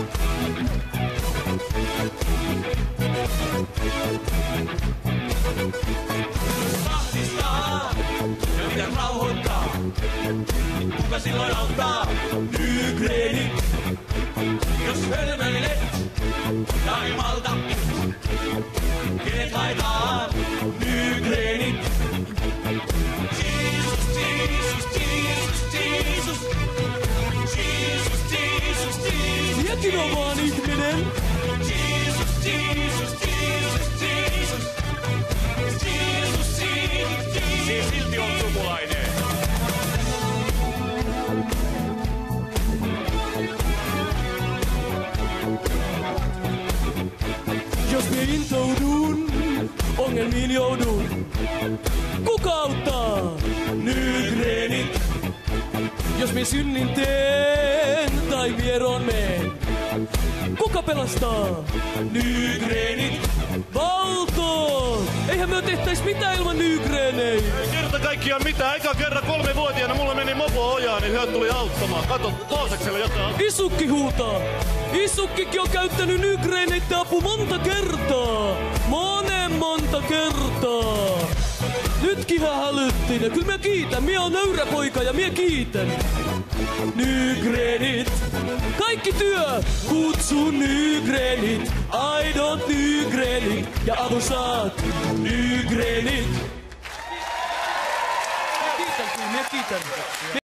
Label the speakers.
Speaker 1: Vahvistaa ja mitä rauhoittaa. Kuka silloin auttaa? Nygreenit. Jos hölmöilet tai malta, kenet haetaan? Nygreenit. Jesus, Jesus, Jesus, Jesus. Jesus, Jesus, Jesus.
Speaker 2: Jäkin on vaan ihminen.
Speaker 1: Jesus, Jesus, Jesus, Jesus. Jesus, Jesus, Jesus. Silti on sukulainen.
Speaker 2: Jos mie intoudun, ongelmiin joudun. Kuka auttaa?
Speaker 1: Nygreenit.
Speaker 2: Jos mie synnin teen tai vieroon meen. Kuka pelastaa?
Speaker 1: Nygreenit.
Speaker 2: Valto! Eihän me tehtäis mitään ilman nygreenei.
Speaker 3: Ei kerta kaikkiaan mitään. Eka kerran 3-vuotiaana mulla meni mopo ojaan, niin hyöt tuli auttamaan. Kato, Toosakselle jotain.
Speaker 2: Isukki huutaa. Isukkikin on käyttänyt nygreeneiden apu monta kertaa. Monta kertaa. Nytkin hän hälyttiin ja kyllä mä kiitän. Mie on nöyrä poika ja mie kiitän. Nygreenit. Kaikki työ. Kutsu nygreenit. Aidot nygreenit. Ja avun saat. Nygreenit. Mie kiitän.